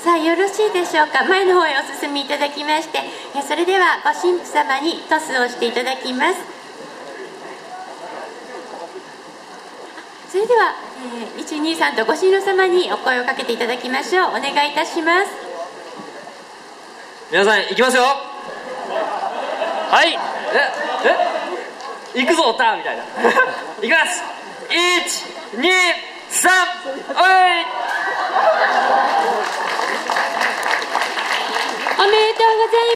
さあ、よろしいでしょうか。前の方へお進みいただきまして、それではご神父様にトスをしていただきます。それでは、123とご神父様にお声をかけていただきましょう。お願いいたします。 皆さん行きますよ。はい、行くぞターみたいな行きます。1、2、3、おい。 おめでとうございます。